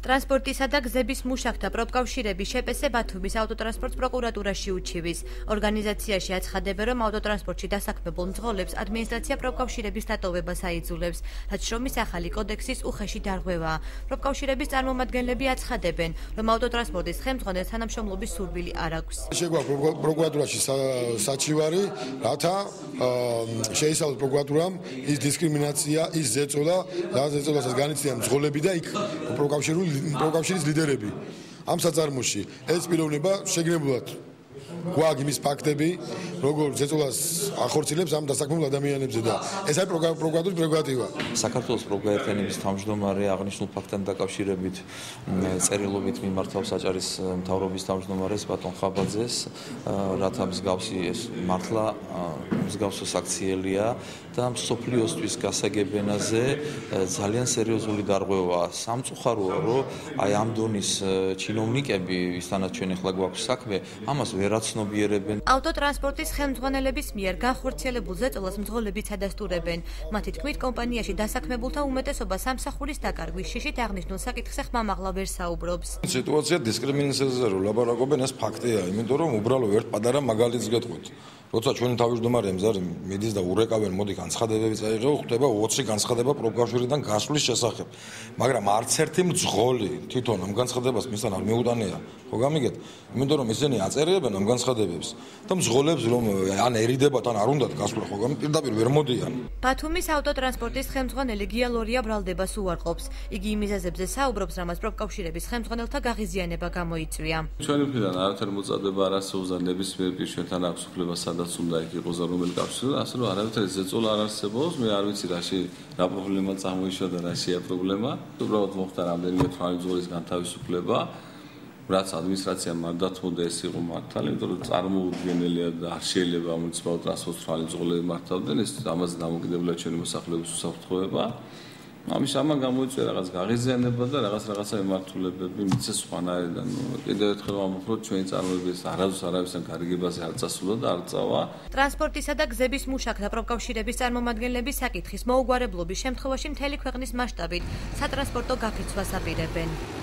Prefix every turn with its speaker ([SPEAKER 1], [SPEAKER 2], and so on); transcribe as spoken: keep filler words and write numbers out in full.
[SPEAKER 1] ტრანსპორტისა და გზების მუშაკთა პროფკავშირების შეპესე ბათუმის ავტოტრანსპორტს პროკურატურაში უჩივის. ორგანიზაციაში აცხადებენ, რომ ავტოტრანსპორტში დასაქმებულ მძღოლებს ადმინისტრაცია პროფკავშირების დატოვებას აიძულებს, რაც შრომის ახალი კოდექსის უხეში დარღვევაა. პროფკავშირების წარმომადგენლები აცხადებენ, რომ ავტოტრანსპორტის ხელმძღვანელს თანამშრომლობის სურვილი არ აქვს.
[SPEAKER 2] შეგვაქვს პროკურატურაში საჩივარი, რათა შეისწავლოს პროკურატურამ ის დისკრიმინაცია, ის ზეწოლა, რა ზეწოლასაც განიცდიან მძღოლები და იქ პროკავშირული პროკავშირის ლიდერები. ამ საწარმოში ეს პიროვნება შეგნებულად გვაქვს იმის ფაქტები, როგორ ზეწოლას ახორციელებს ამ დასაქმებულ ადამიანებზე და ეს არის პროკურატურის პრეროგატივა.
[SPEAKER 3] საქართველოს პროკურატურის თავმჯდომარე აღნიშნულ ფაქტთან დაკავშირებით წერილობით მიმართავს აჭარის მთავრობის თავმჯდომარეს ბატონ ხაბაძეს, რათა მსგავსი ეს მართლა მსგავსო საქციელია და მსოფლიოსთვის გასაგებენაზე ძალიან სერიოზული დარღვევაა. სამწუხაროა, რომ აი ამ დონის ჩინოვნიკები, ვისთანაც ჩვენ ახლა გვაქვს საქმე, ამას ვერ აცნობიერებენ.
[SPEAKER 1] ავტოტრანსპორტის ხელმძღვანელების მიერ განხორციელებულ ზეწოლას მძღოლებიც ადასტურებენ. მათი თქმით, კომპანიაში დასაქმებულთა უმეტესობა სამსახურის დაკარგვის შიშით აღნიშნულ საკითხზე ხმამაღლა ვერ საუბრობს.
[SPEAKER 4] სიტუაცია დისკრიმინაციაზე რომ ლაპარაკობენ, ეს ფაქტია, იმიტომ რომ უბრალოდ ერთ პატარა მაგალითს გეტყვით. როცა ჩვენი თავმჯდომარე მზარი მიდის და ურეკავენ, მოდი განცხადებები წაიღო, ხდება ოცი განცხადება პროფკავშირიდან გასვლის შესახებ. მაგრამ არც ერთი მძღოლი თვითონ ამ განცხადებას მისთან არ მიუტანია. ხო გამიგეთ? იმიტომ რომ ისინი აწერებენ ამ განცხადებებს და მძღოლებს რომ ან ერიდებათ, ან არ უნდათ გასვლა, ხო გამიგეთ? პირდაპირ ვერ მოდიან.
[SPEAKER 1] ბათუმის ავტოტრანსპორტის ხელმძღვანელი გიალორია ბრალდებას უარყოფს. იგი იმ მიზეზებზე საუბრობს, რამაც პროფკავშირების ხელმძღვანელთა გაღიზიანება გამოიწვია.
[SPEAKER 5] ჩვენი მხრიდან არათანაბარ მოწოდება არ არსებობს და ნებისმიერ პირ ჩვენთან აქვს უფლება სადაც უნდა იქ იყოს და რომელი კავშირი, ასე რომ არავითარი ზეწოლა არ არსებობს. მე არ ვიცი რაში რა პრობლემა წამოიშვა და რაშია პრობლემა. უბრალოდ მოხდა რამდენიმე თვალი მძღოლის განთავისუფლება. რაც ადმინისტრაციამ არ დათმოდა ეს იყო მართალი, იმიტომ რომ წარმოუდგენელია და არ შეიძლება მუნიციპალურ ტრანსპორტს თვალი მძღოლები მართავდნენ, ეს ამაზე დამოკიდებულია ჩვენი მოსახლეობის უსაფრთხოება. ამის ამან გამოიწვია რაღაც გაღიზიანება და რაღაც რაღაცა მიმართულებები მიცეს სხვანაირად. კიდევ ერთხელ ვამბობ, ჩვენი წარმოების არასდროს არავისთან გარიგებაზე არ წასულა და არ წავა.
[SPEAKER 1] ტრანსპორტისა და გზების მუშაკთა პროფკავშირების წარმომადგენლები საკითხის მოუგვარებლობის შემთხვევაში მთელი ქვეყნის მასშტაბით სატრანსპორტო გაფიცვას აპირებენ.